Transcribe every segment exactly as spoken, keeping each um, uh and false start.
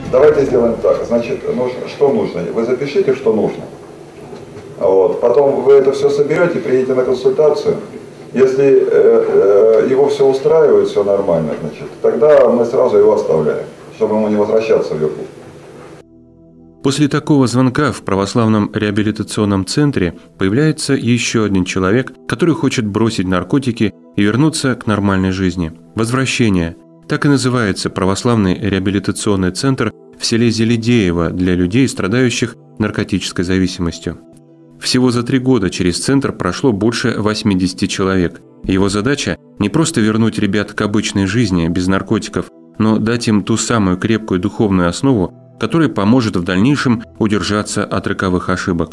Давайте сделаем так. Значит, нужно, что нужно? Вы запишите, что нужно. Вот. Потом вы это все соберете, приедете на консультацию. Если э, э, его все устраивает, все нормально, значит, тогда мы сразу его оставляем, чтобы ему не возвращаться в Иркутск. После такого звонка в православном реабилитационном центре появляется еще один человек, который хочет бросить наркотики и вернуться к нормальной жизни. Возвращение. Так и называется православный реабилитационный центр в селе Зеледеево для людей, страдающих наркотической зависимостью. Всего за три года через центр прошло больше восьмидесяти человек. Его задача – не просто вернуть ребят к обычной жизни без наркотиков, но дать им ту самую крепкую духовную основу, которая поможет в дальнейшем удержаться от роковых ошибок.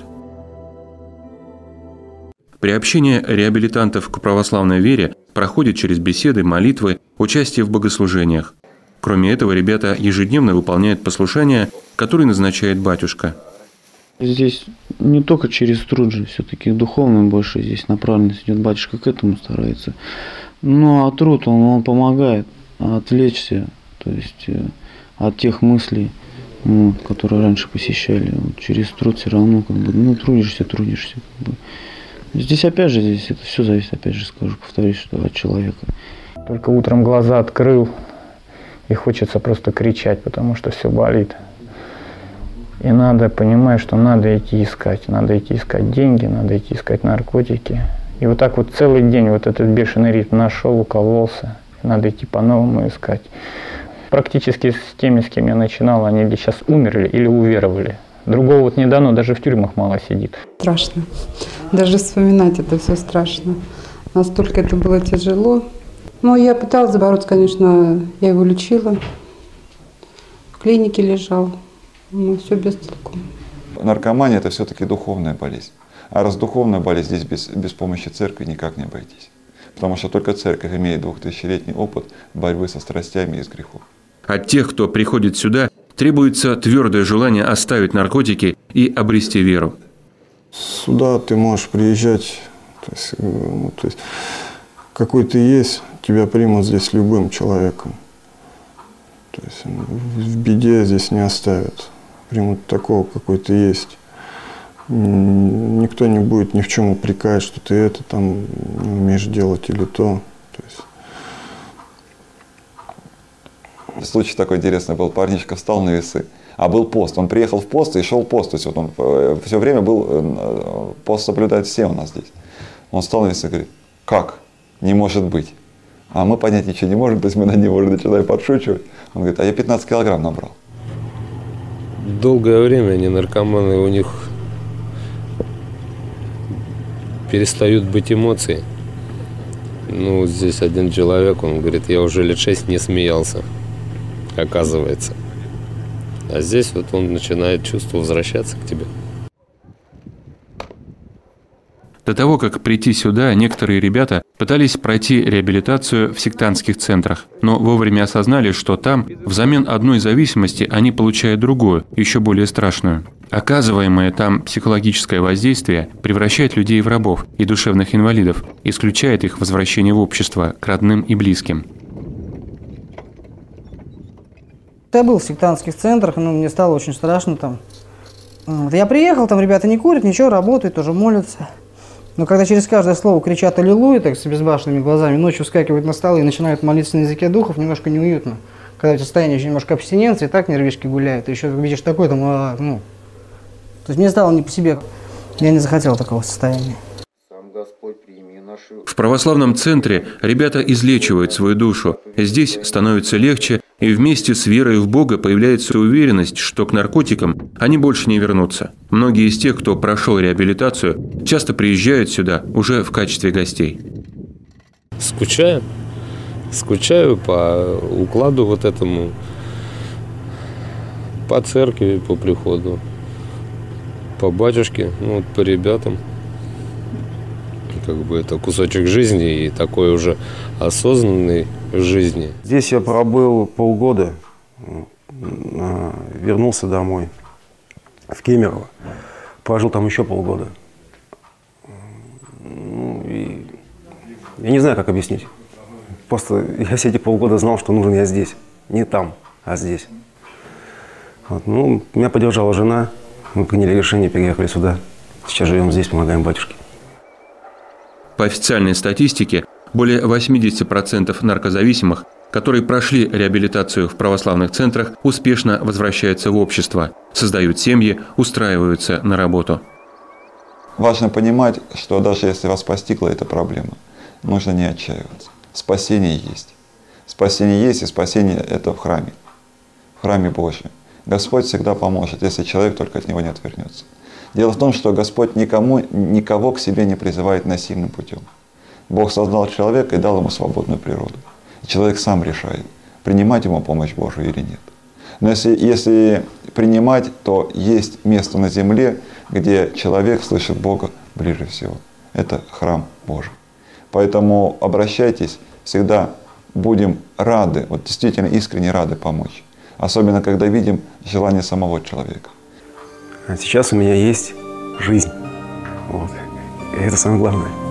Приобщение реабилитантов к православной вере проходит через беседы, молитвы, участие в богослужениях. Кроме этого, ребята ежедневно выполняют послушания, которые назначает батюшка. Здесь не только через труд же, все-таки духовно больше здесь направленность идет, батюшка к этому старается. Ну а труд, он, он помогает отвлечься, то есть от тех мыслей, вот, которые раньше посещали. Вот, через труд все равно как бы, ну, трудишься, трудишься. Как бы. Здесь опять же, здесь это все зависит, опять же скажу, повторюсь, что от человека. Только утром глаза открыл, и хочется просто кричать, потому что все болит. И надо понимать, что надо идти искать, надо идти искать деньги, надо идти искать наркотики. И вот так вот целый день вот этот бешеный ритм нашел, укололся, надо идти по-новому искать. Практически с теми, с кем я начинал, они или сейчас умерли, или уверовали. Другого вот не дано, даже в тюрьмах мало сидит. Страшно. Даже вспоминать это все страшно. Настолько это было тяжело. Но я пыталась бороться, конечно, я его лечила. В клинике лежал. Но все без толку. Наркомания – это все-таки духовная болезнь. А раз духовная болезнь, здесь без, без помощи церкви никак не обойтись. Потому что только церковь имеет двухтысячелетний опыт борьбы со страстями и с грехом. От тех, кто приходит сюда, требуется твердое желание оставить наркотики и обрести веру. Сюда ты можешь приезжать, то есть, ну, то есть, какой ты есть, тебя примут здесь любым человеком. То есть в беде здесь не оставят, примут такого, какой ты есть. Никто не будет ни в чем упрекать, что ты это там не умеешь делать или то. То есть... Случай такой интересный был. Парнишка встал на весы, а был пост. Он приехал в пост и шел пост. То есть вот он все время был, пост соблюдают все у нас здесь. Он встал на весы и говорит: как? Не может быть. А мы понять ничего не можем, то есть мы над ним уже начинаем подшучивать. Он говорит: а я пятнадцать килограмм набрал. Долгое время они наркоманы, у них перестают быть эмоции. Ну, здесь один человек, он говорит: я уже лет шесть не смеялся, оказывается. А здесь вот он начинает чувство возвращаться к тебе. До того, как прийти сюда, некоторые ребята пытались пройти реабилитацию в сектантских центрах, но вовремя осознали, что там, взамен одной зависимости, они получают другую, еще более страшную. Оказываемое там психологическое воздействие превращает людей в рабов и душевных инвалидов, исключает их возвращение в общество, к родным и близким. Я был в сектантских центрах, но мне стало очень страшно там. Я приехал, там ребята не курят, ничего, работают, тоже молятся. Но когда через каждое слово кричат «Аллилуйя», так с безбашенными глазами, ночью вскакивают на столы и начинают молиться на языке духов, немножко неуютно. Когда у тебя состояние еще немножко абстиненции, так нервишки гуляют, ты еще видишь такое, там, а, ну... То есть мне стало не по себе, я не захотел такого состояния. В православном центре ребята излечивают свою душу, здесь становится легче, и вместе с верой в Бога появляется уверенность, что к наркотикам они больше не вернутся. Многие из тех, кто прошел реабилитацию, часто приезжают сюда уже в качестве гостей. Скучаю. Скучаю по укладу вот этому, по церкви, по приходу, по батюшке, ну, вот по ребятам. Как бы это кусочек жизни и такой уже осознанной жизни. Здесь я пробыл полгода, вернулся домой в Кемерово, прожил там еще полгода. Ну, и я не знаю, как объяснить. Просто я все эти полгода знал, что нужен я здесь, не там, а здесь. Вот. Ну, меня поддержала жена, мы приняли решение, переехали сюда. Сейчас живем здесь, помогаем батюшке. По официальной статистике, более восемьдесят процентов наркозависимых, которые прошли реабилитацию в православных центрах, успешно возвращаются в общество, создают семьи, устраиваются на работу. Важно понимать, что даже если вас постигла эта проблема, нужно не отчаиваться. Спасение есть. Спасение есть, и спасение – это в храме, в храме Божьем. Господь всегда поможет, если человек только от Него не отвернется. Дело в том, что Господь никому, никого к себе не призывает насильным путем. Бог создал человека и дал ему свободную природу. И человек сам решает, принимать ему помощь Божию или нет. Но если, если принимать, то есть место на земле, где человек слышит Бога ближе всего. Это храм Божий. Поэтому обращайтесь, всегда будем рады, вот действительно искренне рады помочь. Особенно, когда видим желание самого человека. А сейчас у меня есть жизнь. Вот. И это самое главное.